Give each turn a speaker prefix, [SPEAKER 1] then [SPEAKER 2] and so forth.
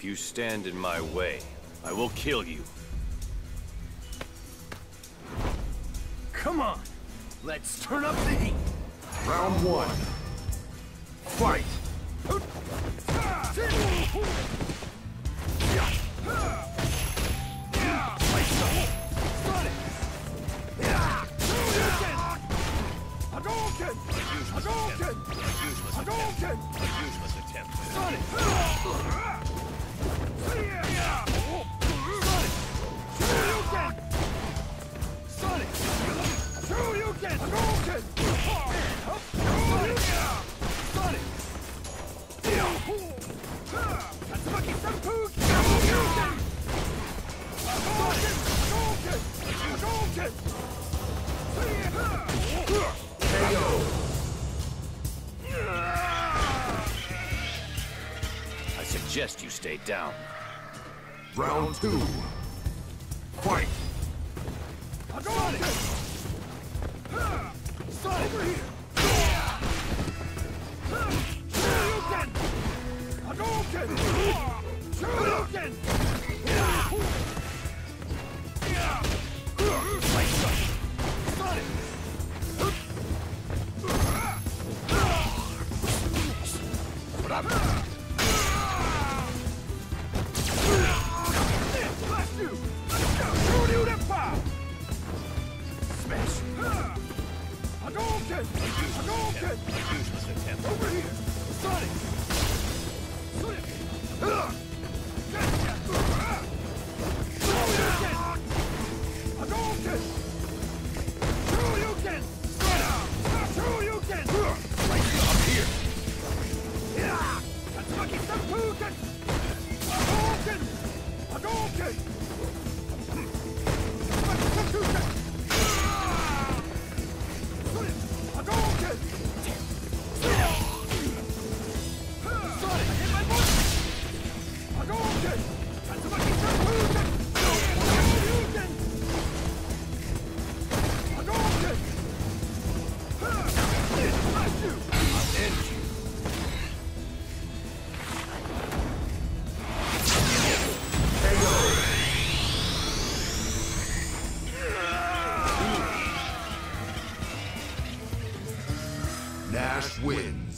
[SPEAKER 1] If you stand in my way, I will kill you.
[SPEAKER 2] Come on! Let's turn up the heat!
[SPEAKER 3] Round one. Fight!
[SPEAKER 1] Useless attempt. I suggest you stay down.
[SPEAKER 3] Round two. Fight!
[SPEAKER 2] Over here!
[SPEAKER 1] Useless attempt.
[SPEAKER 2] Over here! Sonic!
[SPEAKER 3] Nash wins.